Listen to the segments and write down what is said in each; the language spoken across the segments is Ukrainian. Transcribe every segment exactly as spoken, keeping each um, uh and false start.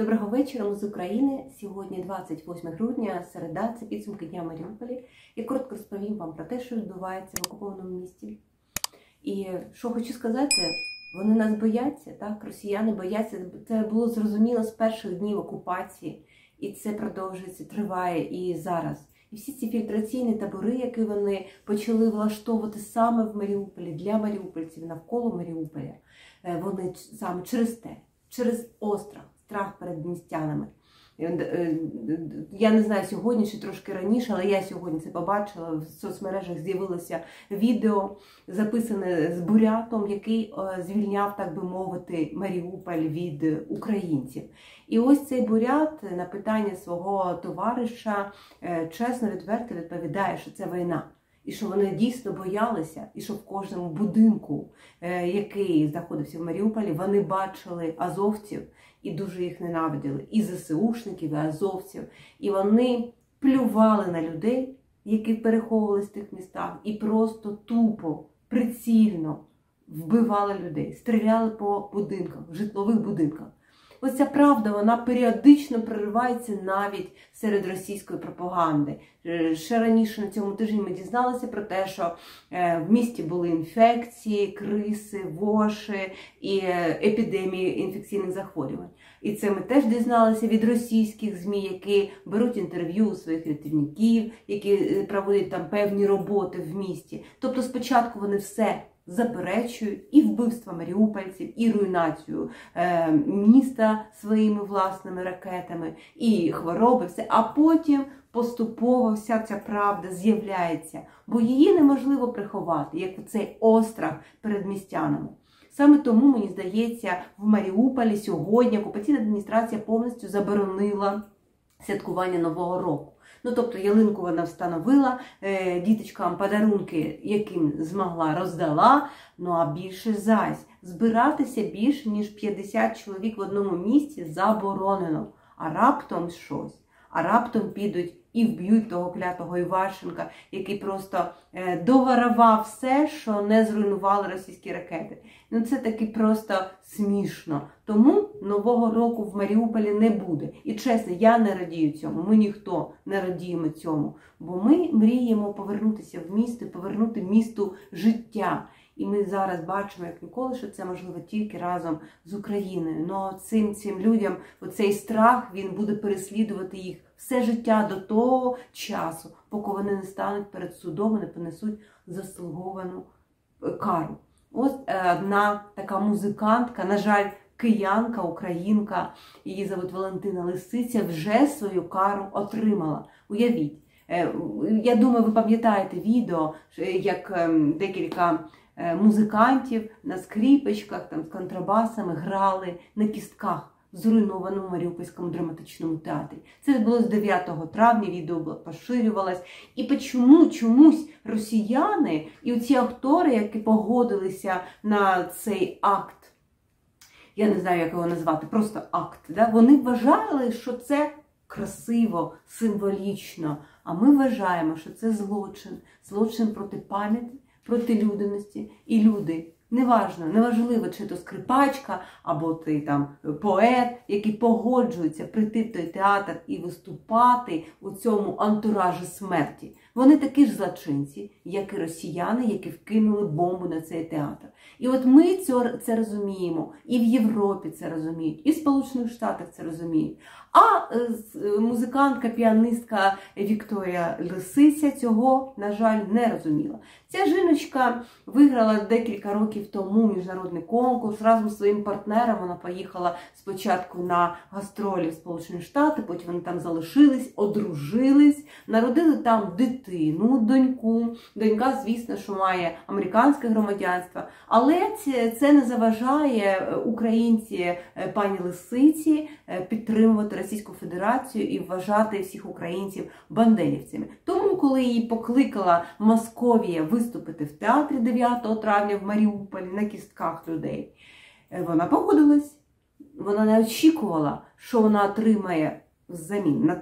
Доброго вечора, ми з України. Сьогодні двадцять восьме грудня, середа, це підсумки дня в Маріуполі. Я коротко розповім вам про те, що відбувається в окупованому місті. І що хочу сказати, вони нас бояться, так? Росіяни бояться. Це було зрозуміло з перших днів окупації. І це продовжується, триває і зараз. І всі ці фільтраційні табори, які вони почали влаштовувати саме в Маріуполі, для маріупольців, навколо Маріуполя, вони саме через те, через острах, страх перед містянами. Я не знаю сьогодні чи трошки раніше, але я сьогодні це побачила. В соцмережах з'явилося відео, записане з бурятом, який звільняв, так би мовити, Маріуполь від українців. І ось цей бурят на питання свого товариша чесно, відверто відповідає, що це війна. І що вони дійсно боялися, і що в кожному будинку, який знаходився в Маріуполі, вони бачили азовців і дуже їх ненавиділи. І ЗСУшників, і азовців. І вони плювали на людей, які переховувалися в тих містах, і просто тупо, прицільно вбивали людей, стріляли по будинках, житлових будинках. Ось ця правда, вона періодично проривається навіть серед російської пропаганди. Ще раніше на цьому тижні ми дізналися про те, що в місті були інфекції, криси, воші і епідемії інфекційних захворювань. І це ми теж дізналися від російських ЗМІ, які беруть інтерв'ю у своїх рятівників, які проводять там певні роботи в місті. Тобто спочатку вони все заперечують і вбивства маріупольців, і руйнацію е, міста своїми власними ракетами, і хвороби, все. А потім поступово вся ця правда з'являється, бо її неможливо приховати, як цей острах перед містянами. Саме тому, мені здається, в Маріуполі сьогодні окупаційна адміністрація повністю заборонила святкування Нового року. Ну, тобто, ялинку вона встановила, е, діточкам подарунки, яким змогла, роздала, ну а більше зась. Збиратися більше, ніж п'ятдесят чоловік в одному місці заборонено. А раптом щось. А раптом підуть і вб'ють того клятого Іващенка, який просто е, доварував все, що не зруйнували російські ракети. Ну це таки просто смішно. Тому Нового року в Маріуполі не буде. І чесно, я не радію цьому, ми ніхто не радіємо цьому. Бо ми мріємо повернутися в місто, повернути місту життя. І ми зараз бачимо, як ніколи, що це можливо тільки разом з Україною. Но цим, цим людям оцей страх, він буде переслідувати їх все життя до того часу, поки вони не стануть перед судом і не понесуть заслуговану кару. Ось одна така музикантка, на жаль, киянка, українка, її звуть Валентина Лисиця, вже свою кару отримала. Уявіть. Я думаю, ви пам'ятаєте відео, як декілька музикантів на скрипочках, там, з контрабасами грали на кістках в зруйнованому Маріупольському драматичному театрі. Це відбулося дев'ятого травня, відео поширювалось. І чому чомусь росіяни і ці актори, які погодилися на цей акт, я не знаю, як його назвати, просто акт, да? Вони вважали, що це красиво, символічно. А ми вважаємо, що це злочин. Злочин проти пам'яті, проти людяності. І люди, неважно, неважливо, чи то скрипачка, або ти там поет, який погоджується прийти в той театр і виступати у цьому антуражі смерті. Вони такі ж злочинці, як і росіяни, які вкинули бомбу на цей театр. І от ми це розуміємо, і в Європі це розуміють, і в Сполучених Штатах це розуміють. А музикантка, піаністка Вікторія Лисиця цього, на жаль, не розуміла. Ця жіночка виграла декілька років тому міжнародний конкурс. Разом з своїм партнером вона поїхала спочатку на гастролі в Сполучені Штати, потім вони там залишились, одружились, народили там дитину, доньку. Донька, звісно, що має американське громадянство. Але це, це не заважає українці пані Лисиці підтримувати Російську Федерацію і вважати всіх українців бандерівцями. Тому, коли її покликала Московія виступити в театрі дев'ятого травня в Маріуполі на кістках людей, вона погодилась. Вона не очікувала, що вона отримає взамін на те.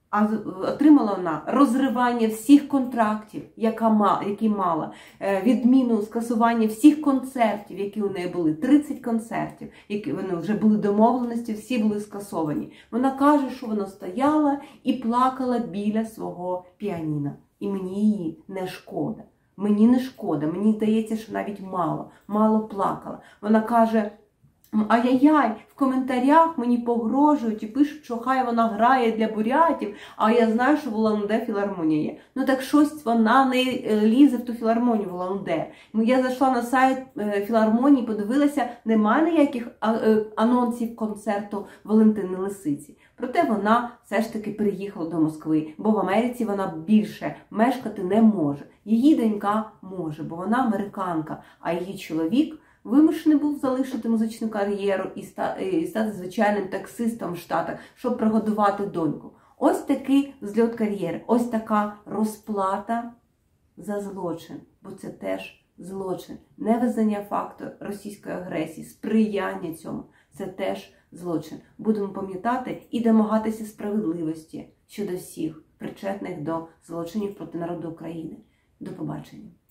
А отримала вона розривання всіх контрактів, які мала, відміну, скасування всіх концертів, які у неї були, тридцять концертів, які вони вже були домовленості, всі були скасовані. Вона каже, що вона стояла і плакала біля свого піаніно. І мені її не шкода. Мені не шкода, мені здається, що навіть мало, мало плакала. Вона каже: ай-яй-яй, в коментарях мені погрожують і пишуть, що хай вона грає для бурятів, а я знаю, що в Улан-Удэ філармонія є. Ну так щось вона не лізе в ту філармонію в Улан-Удэ. Я зайшла на сайт філармонії, подивилася, немає ніяких анонсів концерту Валентини Лисиці. Проте вона все ж таки переїхала до Москви, бо в Америці вона більше мешкати не може. Її донька може, бо вона американка, а її чоловік вимушений був залишити музичну кар'єру і стати звичайним таксистом в Штатах, щоб прогодувати доньку. Ось такий взльот кар'єри, ось така розплата за злочин, бо це теж злочин. Невизнання факту російської агресії, сприяння цьому – це теж злочин. Будемо пам'ятати і домагатися справедливості щодо всіх причетних до злочинів проти народу України. До побачення.